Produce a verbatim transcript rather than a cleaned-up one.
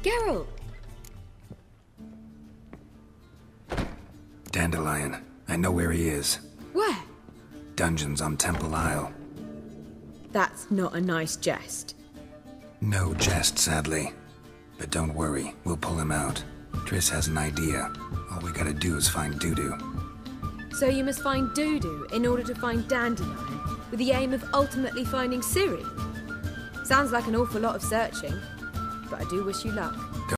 Geralt! Dandelion. I know where he is. Where? Dungeons on Temple Isle. That's not a nice jest. No jest, sadly. But don't worry, we'll pull him out. Triss has an idea. All we gotta do is find Dudu. So you must find Dudu in order to find Dandelion, with the aim of ultimately finding Ciri? Sounds like an awful lot of searching, but I do wish you luck.